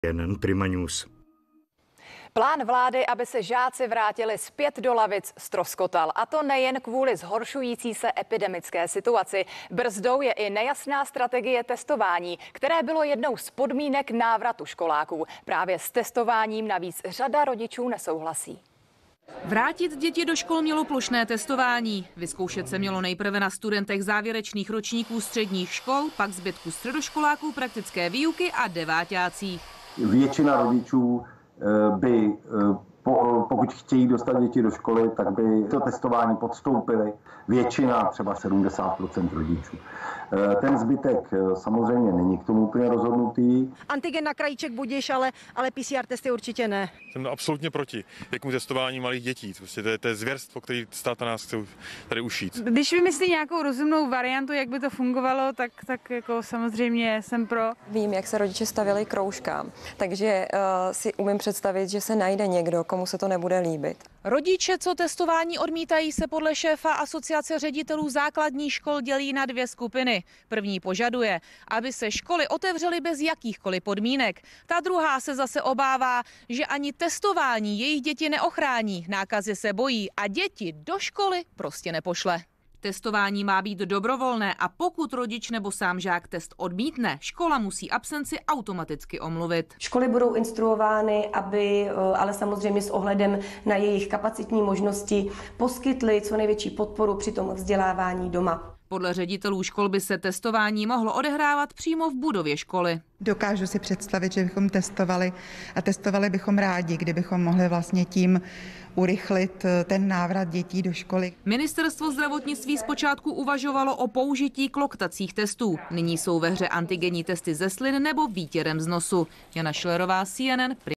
CNN Prima News. Plán vlády, aby se žáci vrátili zpět do lavic, ztroskotal. A to nejen kvůli zhoršující se epidemické situaci. Brzdou je i nejasná strategie testování, které bylo jednou z podmínek návratu školáků. Právě s testováním navíc řada rodičů nesouhlasí. Vrátit děti do škol mělo plošné testování. Vyzkoušet se mělo nejprve na studentech závěrečných ročníků středních škol, pak zbytku středoškoláků praktické výuky a deváťácích. Většina rodičů by, pokud chtějí dostat děti do školy, tak by to testování podstoupili. Většina, třeba 70% rodičů. Ten zbytek samozřejmě není k tomu úplně rozhodnutý. Antigen na krajíček budiš, ale PCR testy určitě ne. Jsem absolutně proti věkovému testování malých dětí. Prostě to je zvěrstvo, který stát na nás chce tady ušít. Když vymyslí nějakou rozumnou variantu, jak by to fungovalo, tak jako samozřejmě jsem pro. Vím, jak se rodiče stavěli k rouškám, takže si umím představit, že se najde někdo, komu se to nebude líbit. Rodiče, co testování odmítají, se podle šéfa Asociace ředitelů základních škol dělí na dvě skupiny. První požaduje, aby se školy otevřely bez jakýchkoliv podmínek. Ta druhá se zase obává, že ani testování jejich děti neochrání. Nákazy se bojí a děti do školy prostě nepošle. Testování má být dobrovolné a pokud rodič nebo sám žák test odmítne, škola musí absenci automaticky omluvit. Školy budou instruovány, aby, ale samozřejmě s ohledem na jejich kapacitní možnosti, poskytly co největší podporu při tom vzdělávání doma. Podle ředitelů škol by se testování mohlo odehrávat přímo v budově školy. Dokážu si představit, že bychom testovali a testovali bychom rádi, kdybychom mohli vlastně tím urychlit ten návrat dětí do školy. Ministerstvo zdravotnictví zpočátku uvažovalo o použití kloktacích testů. Nyní jsou ve hře antigenní testy ze slin nebo výtěrem z nosu. Jana Schillerová, CNN.